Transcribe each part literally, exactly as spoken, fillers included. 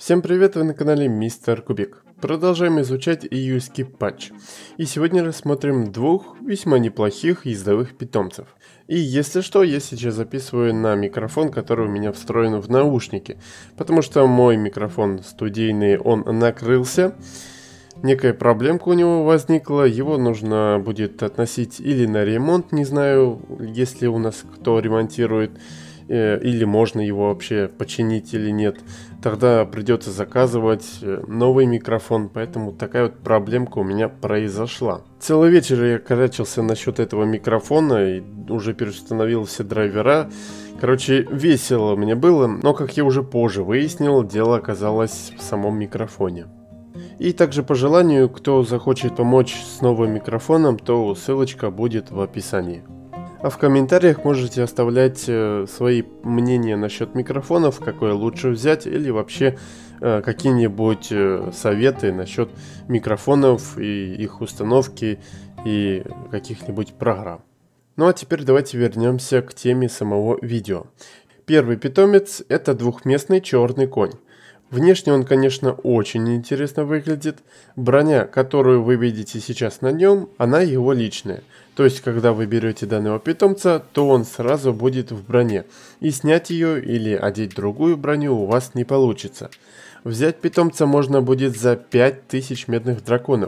Всем привет, вы на канале Мистер Кубик. Продолжаем изучать июльский патч. И сегодня рассмотрим двух весьма неплохих ездовых питомцев. И если что, я сейчас записываю на микрофон, который у меня встроен в наушники. Потому что мой микрофон студийный, он накрылся. Некая проблемка у него возникла, его нужно будет относить или на ремонт, не знаю, если у нас кто ремонтирует, или можно его вообще починить или нет. Тогда придется заказывать новый микрофон, поэтому такая вот проблемка у меня произошла. Целый вечер я корячился насчет этого микрофона и уже переустановил все драйвера. Короче, весело мне было, но как я уже позже выяснил, дело оказалось в самом микрофоне. И также по желанию, кто захочет помочь с новым микрофоном, то ссылочка будет в описании. А в комментариях можете оставлять э, свои мнения насчет микрофонов, какой лучше взять, или вообще э, какие-нибудь э, советы насчет микрофонов и их установки и каких-нибудь программ. Ну а теперь давайте вернемся к теме самого видео. Первый питомец – это двухместный черный конь. Внешне он, конечно, очень интересно выглядит. Броня, которую вы видите сейчас на нем, она его личная. То есть, когда вы берете данного питомца, то он сразу будет в броне. И снять ее или одеть другую броню у вас не получится. Взять питомца можно будет за пять тысяч медных драконов.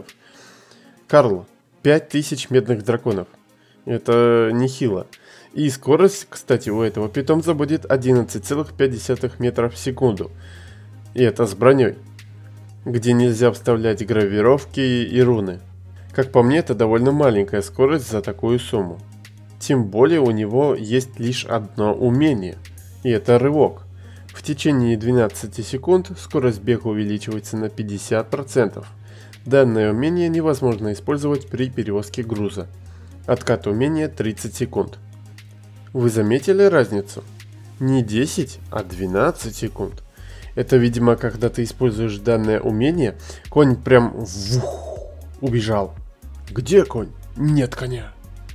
Карл, пять тысяч медных драконов. Это нехило. И скорость, кстати, у этого питомца будет одиннадцать целых пять десятых метров в секунду. И это с броней, где нельзя вставлять гравировки и руны. Как по мне, это довольно маленькая скорость за такую сумму. Тем более у него есть лишь одно умение, и это рывок. В течение двенадцати секунд скорость бега увеличивается на пятьдесят процентов. Данное умение невозможно использовать при перевозке груза. Откат умения тридцать секунд. Вы заметили разницу? Не десять, а двенадцать секунд. Это, видимо, когда ты используешь данное умение, конь прям вух, убежал. Где конь? Нет коня.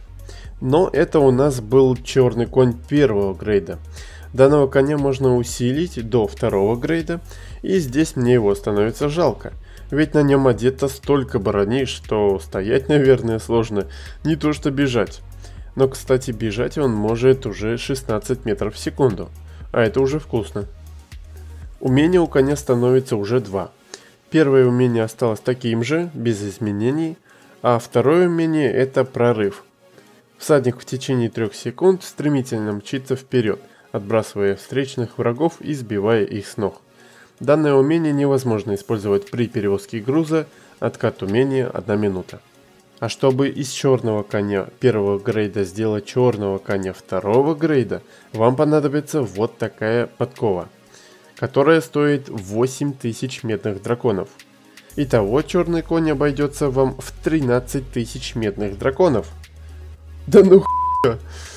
Но это у нас был черный конь первого грейда. Данного коня можно усилить до второго грейда, и здесь мне его становится жалко. Ведь на нем одето столько брони, что стоять, наверное, сложно, не то что бежать. Но, кстати, бежать он может уже шестнадцать метров в секунду, а это уже вкусно. Умение у коня становится уже два. Первое умение осталось таким же, без изменений, а второе умение – это прорыв. Всадник в течение трех секунд стремительно мчится вперед, отбрасывая встречных врагов и сбивая их с ног. Данное умение невозможно использовать при перевозке груза, откат умения одна минута. А чтобы из черного коня первого грейда сделать черного коня второго грейда, вам понадобится вот такая подкова, которая стоит восемь тысяч медных драконов. Итого черный конь обойдется вам в тринадцать тысяч медных драконов. Да ну хуя!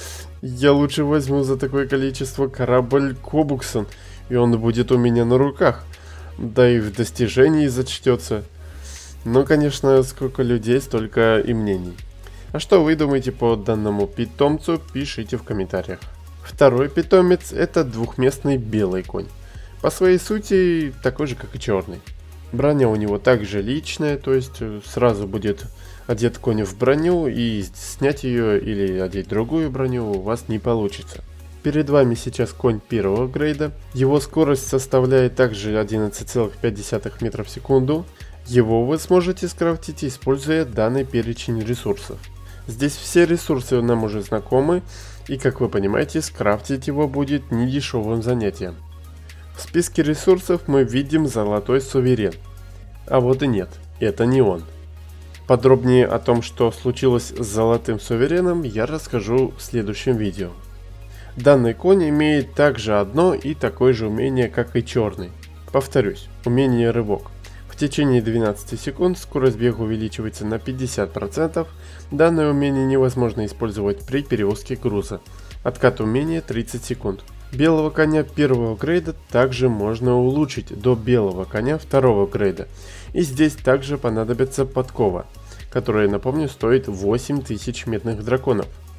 Я лучше возьму за такое количество корабль Кобуксон, и он будет у меня на руках. Да и в достижении зачтется. Но, конечно, сколько людей, столько и мнений. А что вы думаете по данному питомцу, пишите в комментариях. Второй питомец – это двухместный белый конь. По своей сути, такой же, как и черный. Броня у него также личная, то есть сразу будет одет конь в броню, и снять ее или одеть другую броню у вас не получится. Перед вами сейчас конь первого грейда. Его скорость составляет также одиннадцать целых пять десятых метров в секунду. Его вы сможете скрафтить, используя данный перечень ресурсов. Здесь все ресурсы нам уже знакомы, и как вы понимаете, скрафтить его будет недешевым занятием. В списке ресурсов мы видим золотой суверен. А вот и нет, это не он. Подробнее о том, что случилось с золотым сувереном, я расскажу в следующем видео. Данный конь имеет также одно и такое же умение, как и черный. Повторюсь, умение рывок. В течение двенадцати секунд скорость бега увеличивается на пятьдесят процентов. Данное умение невозможно использовать при перевозке груза. Откат умения тридцать секунд. Белого коня первого грейда также можно улучшить до белого коня второго грейда. И здесь также понадобится подкова, которая, напомню, стоит восемь тысяч медных драконов.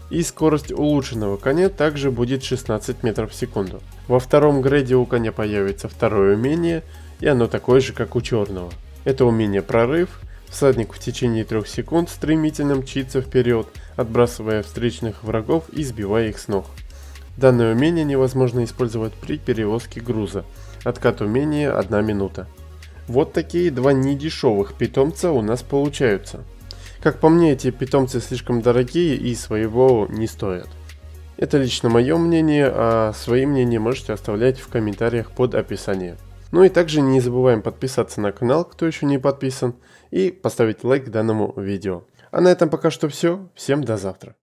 И скорость улучшенного коня также будет шестнадцать метров в секунду. Во втором грейде у коня появится второе умение, и оно такое же, как у черного. Это умение прорыв. Всадник в течение трех секунд стремительно мчится вперед, отбрасывая встречных врагов и сбивая их с ног. Данное умение невозможно использовать при перевозке груза. Откат умения одна минута. Вот такие два недешевых питомца у нас получаются. Как по мне, эти питомцы слишком дорогие и своего не стоят. Это лично мое мнение, а свои мнения можете оставлять в комментариях под описанием. Ну и также не забываем подписаться на канал, кто еще не подписан, и поставить лайк данному видео. А на этом пока что все. Всем до завтра.